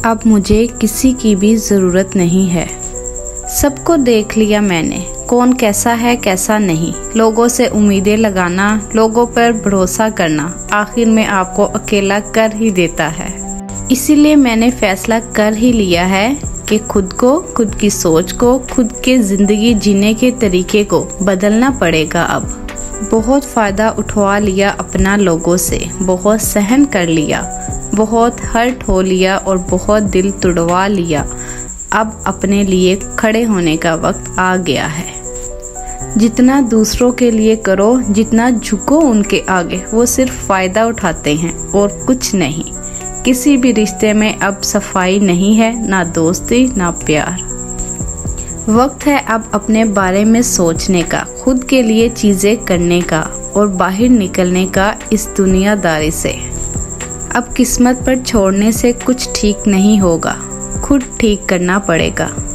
अब मुझे किसी की भी ज़रूरत नहीं है। सबको देख लिया मैंने, कौन कैसा है कैसा नहीं। लोगों से उम्मीदें लगाना, लोगों पर भरोसा करना आखिर में आपको अकेला कर ही देता है। इसीलिए मैंने फैसला कर ही लिया है कि खुद को, खुद की सोच को, खुद के ज़िंदगी जीने के तरीके को बदलना पड़ेगा। अब बहुत फ़ायदा उठवा लिया अपना लोगों से, बहुत सहन कर लिया, बहुत हर्ट हो लिया और बहुत दिल तुड़वा लिया। अब अपने लिए खड़े होने का वक्त आ गया है। जितना दूसरों के लिए करो, जितना झुको उनके आगे, वो सिर्फ फ़ायदा उठाते हैं और कुछ नहीं। किसी भी रिश्ते में अब सफाई नहीं है, ना दोस्ती ना प्यार। वक्त है अब अपने बारे में सोचने का, खुद के लिए चीज़ें करने का और बाहर निकलने का इस दुनियादारी से। अब किस्मत पर छोड़ने से कुछ ठीक नहीं होगा, खुद ठीक करना पड़ेगा।